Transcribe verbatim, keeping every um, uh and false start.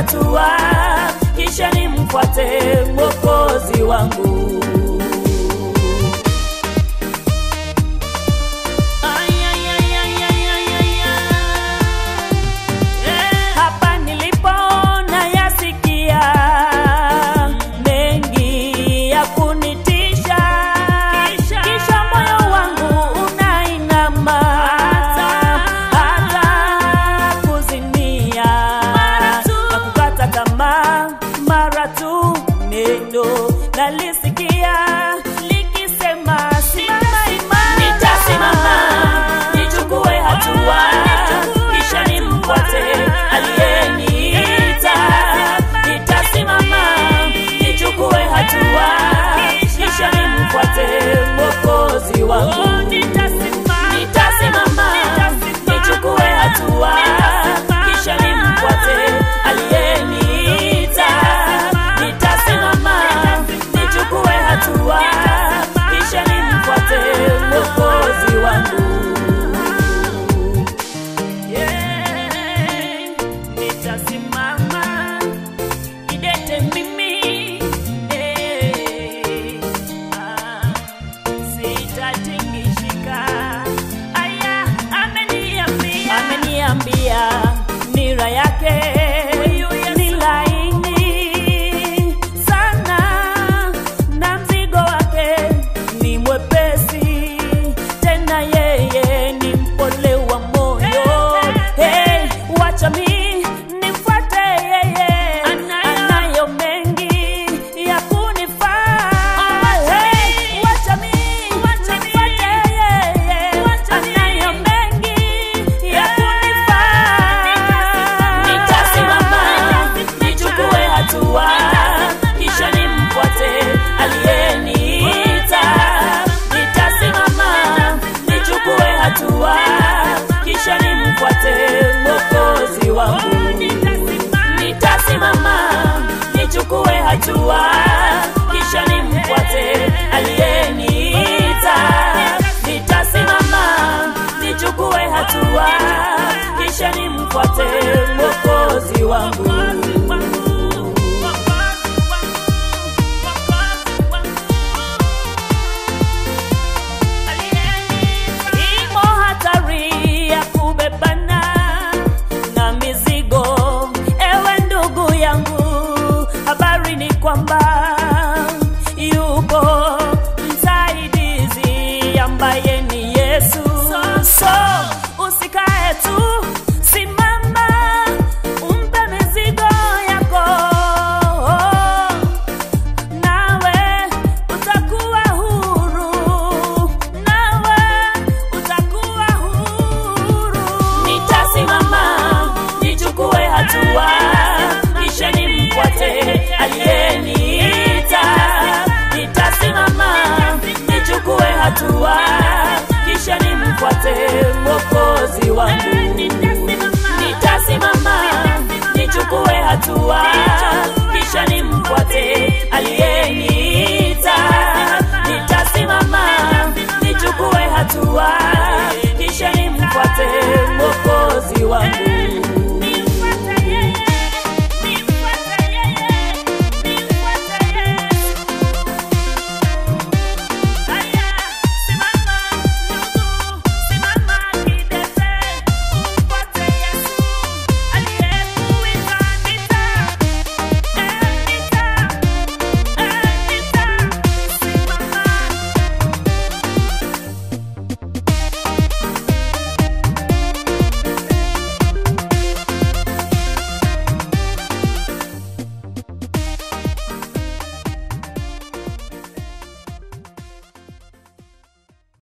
hatua, kisha nimfuate Mwokozi wangu. Mara tu neno nalisikia likisema simama imara, nitasimama nichukue hatua, kisha nimfuate aliyeniita. Nitasimama nichukue hatua, kisha nimfuate Mwokozi wangu. Nitasimama nichukue hatua, kisha nimfuate aliyeniita. Kisha nimfuate Mwokozi wangu. Yeah, nitasimama kidete mimi, eh, ah, sitatingishika. Aya, ameniambia, ameniambia nira yake ni laini sana, na mzigo wake ni mwepesi, tena yeye ni mpole wa moyo. Hey, wacha mi nimfuate yeye, anayo mengi ya kunifaa. Hey, wacha mi nimfuate yeye, anayo mengi ya kunifaa. Nitasimama nichukue hatua, kisha nimfuate aliyeniita. Nitasimama nichukue hatua, kisha nimfuate Mwokozi wangu. Nitasimama nichukue hatua, kisha nimfuate aliyeniita. Nitasimama nichukue hatua, kisha nimfuate Mwokozi wangu. Habari ni kwamba yupo msaidizi ambaye ni Yesu. So usikae tu, simama umpe mizigo yako, nawe utakuwa huru, nawe utakuwa huru. Nitasimama nichukue hatua, kisha nimfuate aliyeniita. Nitasimama nichukue hatua, kisha nimfuate Mwokozi wangu. Nitasimama nichukue hatua,